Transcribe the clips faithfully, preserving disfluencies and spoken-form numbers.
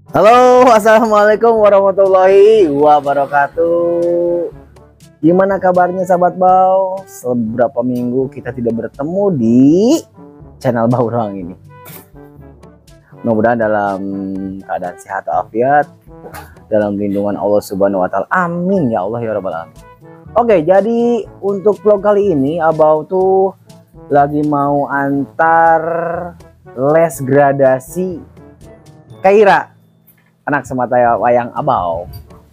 Halo, assalamualaikum warahmatullahi wabarakatuh. Gimana kabarnya sahabat Bau? Seberapa minggu kita tidak bertemu di channel Bau doang ini. Mudah-mudahan dalam keadaan sehat walafiat, dalam lindungan Allah Subhanahu wa taala. Amin ya Allah ya rabbal alamin. Oke, jadi untuk vlog kali ini Abau tuh lagi mau antar les gradasi Kaira, anak semata wayang Abau.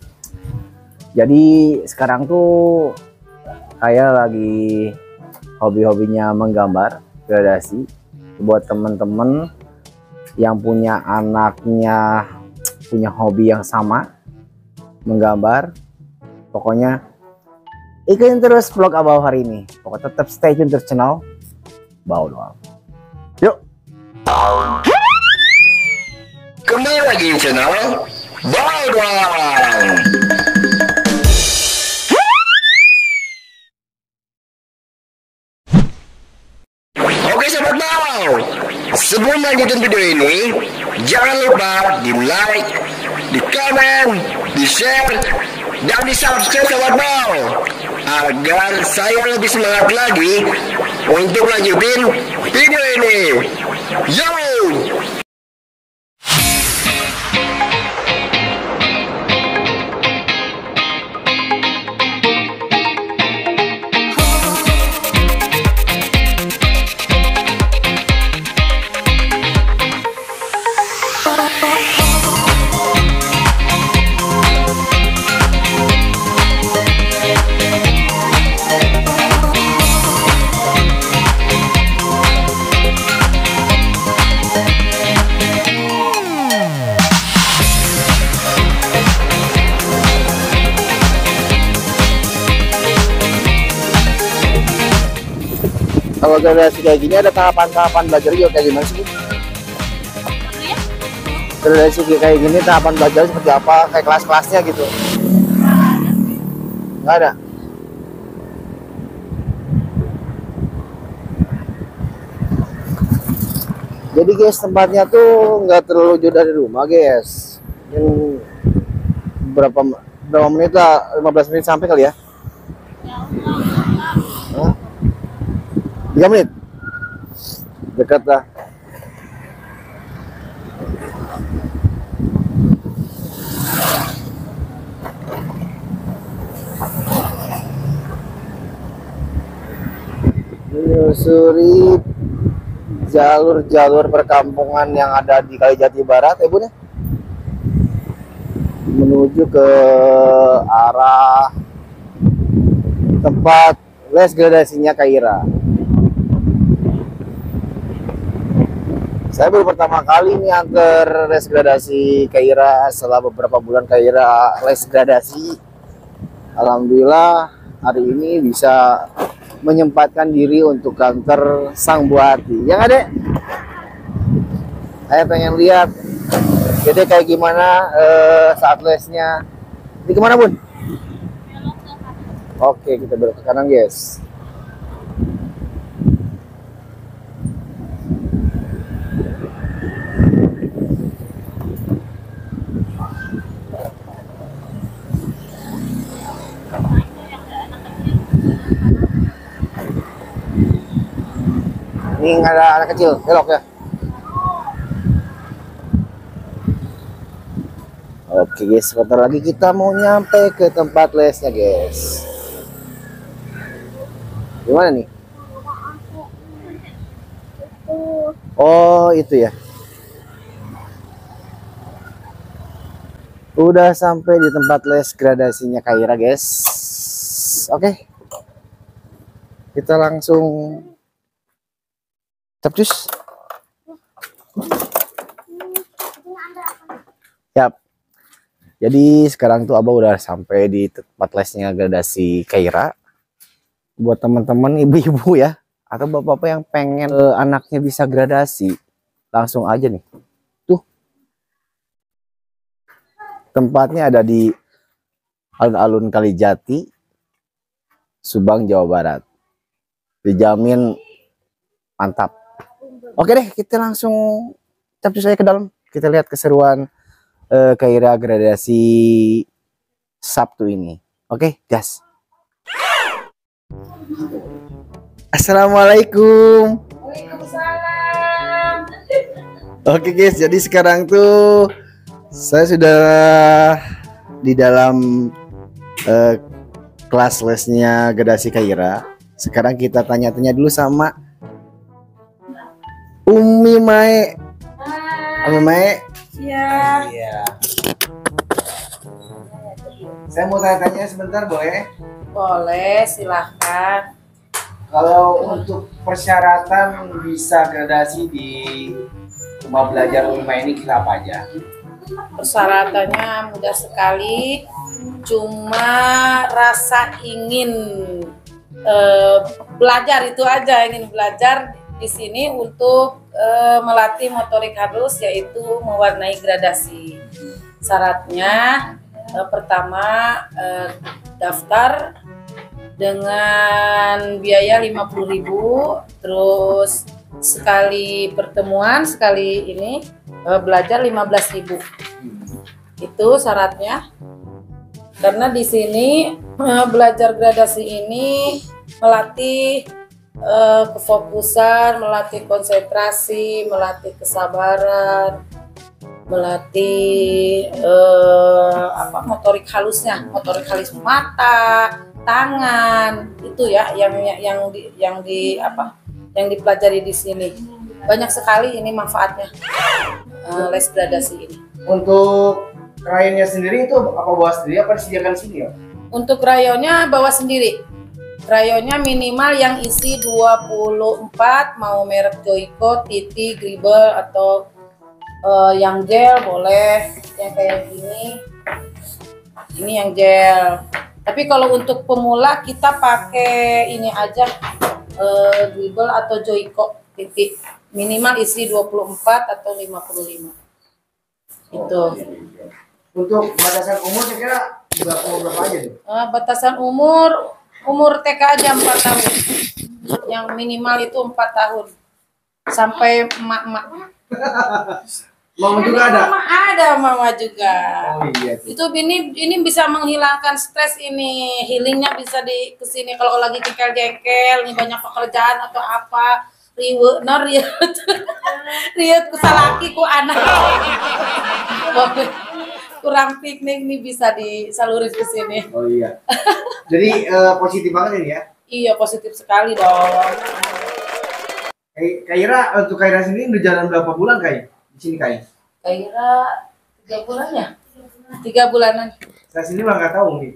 Jadi sekarang tuh saya lagi hobi-hobinya menggambar gradasi. Buat temen-temen yang punya anaknya punya hobi yang sama menggambar, pokoknya ikutin terus vlog Abau hari ini. Pokoknya tetap stay tune terus channel Bau doang. Yuk. Kembali lagi di channel Bau doang. Oke sahabat Bau, sebelum lanjutin video ini, jangan lupa di like, di komen, di share, dan di subscribe sahabat Bau, agar saya lebih semangat lagi untuk lanjutin video ini. Yo! Kalau gradasi kayak gini ada tahapan-tahapan belajar juga kayak gimana sih? Gradasi kayak gini tahapan belajar seperti apa? Kayak kelas-kelasnya gitu? Nggak ada. Jadi guys, tempatnya tuh nggak terlalu jauh dari rumah guys. Mungkin berapa berapa menit lah? lima belas menit sampai kali ya? tiga menit dekat lah. Menyusuri jalur-jalur perkampungan yang ada di Kalijati Barat ya bun ya, menuju ke arah tempat les gradasinya Kaira. Saya baru pertama kali nih antar les gradasi Kaira setelah beberapa bulan Kaira les gradasi. Alhamdulillah hari ini bisa menyempatkan diri untuk kantor sang buah hati. Yang ada, saya pengen lihat jadi kayak gimana eh, saat lesnya. Ini kemana bun? Oke, kita belok ke kanan guys. Ini ada anak kecil, belok ya. Oke guys, sebentar lagi kita mau nyampe ke tempat lesnya guys. Gimana nih? Oh itu ya. Udah sampai di tempat les gradasinya Kaira guys. Oke, kita langsung capcus. Yap. Jadi sekarang tuh Abah udah sampai di tempat lesnya gradasi Kaira. Buat teman-teman ibu-ibu ya, atau bapak-bapak yang pengen uh, anaknya bisa gradasi, langsung aja nih. Tuh. Tempatnya ada di alun-alun Kalijati, Subang, Jawa Barat. Dijamin mantap. Oke deh, kita langsung capcus saya ke dalam. Kita lihat keseruan eh, Kaira gradasi Sabtu ini. Oke, gas. Assalamualaikum. Waalaikumsalam. Oke guys, jadi sekarang tuh saya sudah di dalam eh, kelas lesnya gradasi Kaira. Sekarang kita tanya-tanya dulu sama Umi Mae. Umi Mae. Ya. Iya. Saya mau tanya-tanya sebentar, boleh? Boleh, silahkan. Kalau untuk persyaratan bisa gradasi di rumah belajar Umi Mae ini kita apa aja? Persyaratannya mudah sekali. Cuma rasa ingin eh, belajar itu aja, ingin belajar di sini untuk eh, melatih motorik halus, yaitu mewarnai gradasi. Syaratnya eh, pertama eh, daftar dengan biaya lima puluh ribu, terus sekali pertemuan, sekali ini eh, belajar lima belas ribu. Itu syaratnya. Karena di sini eh, belajar gradasi ini melatih eh, kefokusan, melatih konsentrasi, melatih kesabaran, melatih eh, apa motorik halusnya, motorik halus mata, tangan, itu ya yang yang di yang di apa yang dipelajari di sini. Banyak sekali ini manfaatnya eh, les gradasi ini. Untuk rayonnya sendiri itu apa bawa sendiri apa disediakan sini ya? Untuk rayonnya bawa sendiri. Rayonnya minimal yang isi dua puluh empat, mau merek Joico, Titi, Gribble atau uh, yang gel boleh, yang kayak gini. Ini yang gel. Tapi kalau untuk pemula kita pakai ini aja, uh, Gribble atau Joico, Titi. Minimal isi dua puluh empat atau lima puluh lima. Itu. Untuk batasan umur kira-kira berapa berapa aja tuh? Uh, batasan umur umur T K aja empat tahun. Yang minimal itu empat tahun. Sampai emak-emak. Mama juga ada? Mama ada, mama juga. Oh iya. Tuh. Itu ini ini bisa menghilangkan stres ini. Healingnya bisa di kesini kalau lagi jengkel-jengkel, ini banyak pekerjaan atau apa. Riwe, no riut. Riut kusalaki ku anak. Kurang piknik nih bisa disalurin ke sini. Oh iya. Jadi uh, positif banget ini ya? Iya, positif sekali dong. Kay Kaira, untuk Kaira sendiri udah jalan berapa bulan Kai? Di sini Kai? Kaira tiga bulan ya? Tiga bulanan. Saya sendiri malah nggak tahu nih.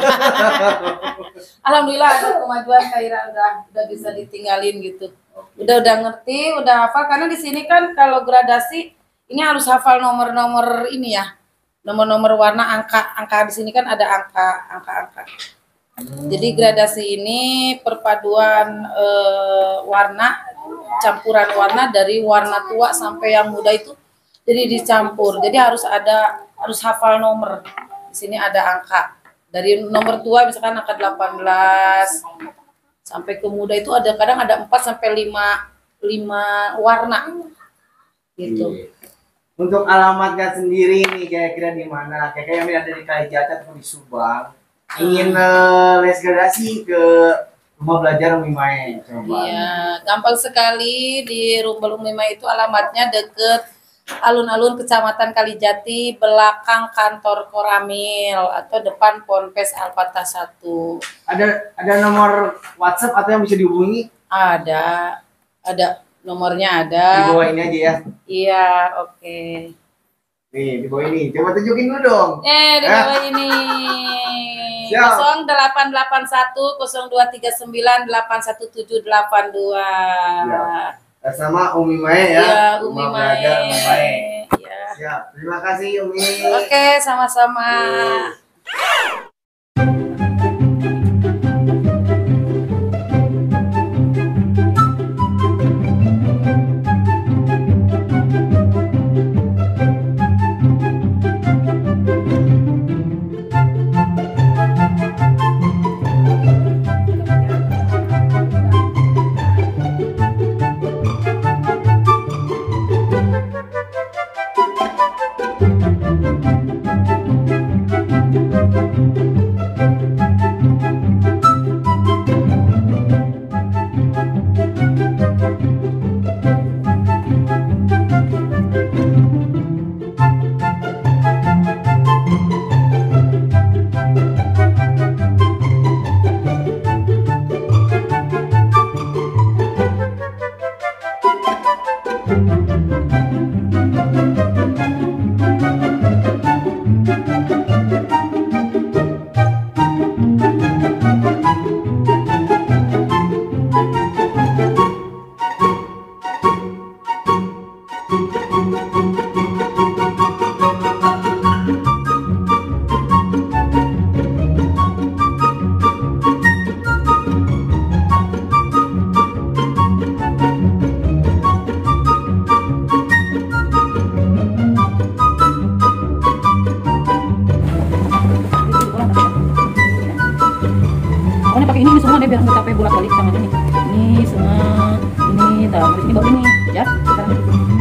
Alhamdulillah ada kemajuan Kaira, udah udah bisa ditinggalin gitu. Udah udah ngerti, udah hafal karena di sini kan kalau gradasi ini harus hafal nomor-nomor ini ya. Nomor-nomor warna, angka angka di sini kan ada angka angka-angka. Jadi gradasi ini perpaduan eh, warna, campuran warna dari warna tua sampai yang muda itu jadi dicampur. Jadi harus ada harus hafal nomor. Di sini ada angka. Dari nomor tua misalkan angka delapan belas sampai ke muda itu ada kadang ada empat sampai lima lima warna. Gitu. Untuk alamatnya sendiri nih kira-kira di mana? Kayak yang ada di Kalijaga atau di Subang. Ingin uh, les gradasi ke rumah belajar Umi Mae. Coba. Iya, gampang sekali di rumah Umi Mae itu alamatnya deket alun-alun Kecamatan Kalijati, belakang kantor Koramil atau depan Ponpes Alpata satu. Ada ada nomor WhatsApp atau yang bisa dihubungi? Ada, ada. Nomornya ada. Di bawah ini aja ya. Iya, oke. Okay. Nih, di bawah ini. Coba tunjukin dulu dong. Eh, di bawah eh. ini. nol delapan delapan satu nol dua tiga sembilan delapan satu tujuh delapan dua. Ya. Sama Umi Mae ya. Iya, Umi Mae. Ya. Siap. Terima kasih Umi. Oke, sama-sama. Thank you. balik tangan ini. Ini semua ini tahu ini baru ini ya. Sekarang.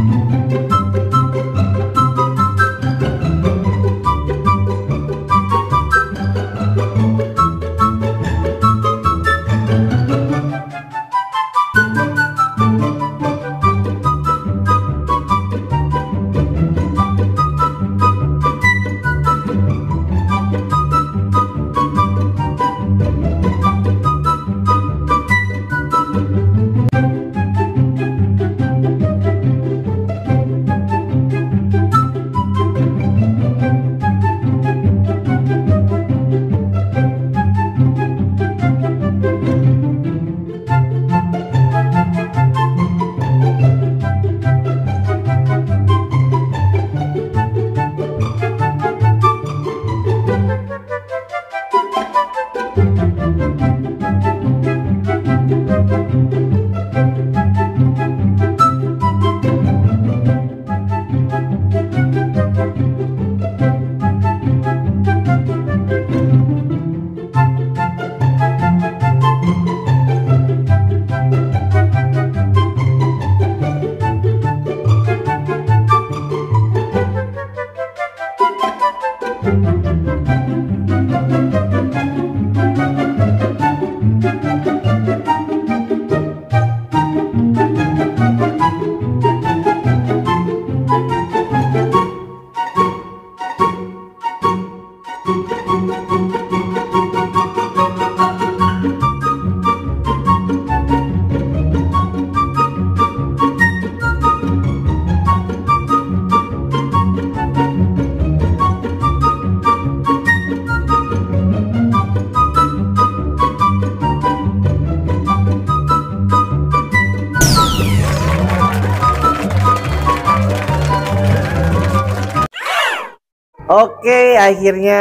Oke, akhirnya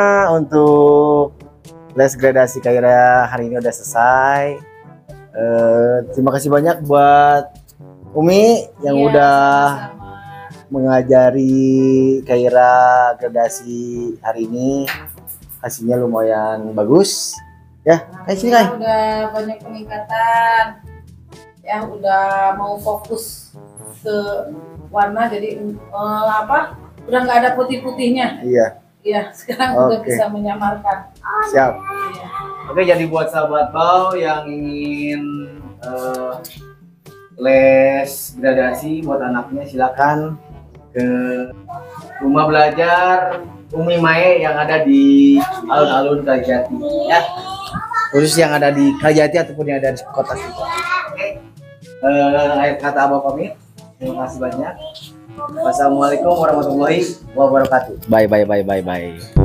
untuk les gradasi Khaira hari ini udah selesai. Eh, terima kasih banyak buat Umi yang Iya, udah sama-sama. mengajari Khaira gradasi hari ini. Hasilnya lumayan bagus. Ya, kayak sini Kai. Udah banyak peningkatan. Ya, udah mau fokus ke warna jadi eh, apa? Udah nggak ada putih-putihnya. Iya, Iya, sekarang udah Oke. bisa menyamarkan. siap. Iya. Oke, jadi buat sahabat Bau yang ingin eh, les gradasi buat anaknya, silakan ke rumah belajar Umi Mae yang ada di alun-alun Kalijati ya, khusus yang ada di Kalijati ataupun yang ada di kota situ. Oke, eh, akhir kata Abah pamit, terima kasih banyak. Wassalamualaikum warahmatullahi wabarakatuh. Bye bye bye bye bye.